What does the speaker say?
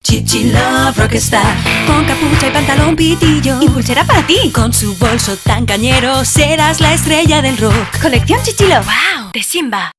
Chichi Love Rockstar. Con capucha y pantalón pitillo y pulsera para ti. Con su bolso tan cañero serás la estrella del rock. Colección Chichi Love. ¡Wow! De Simba.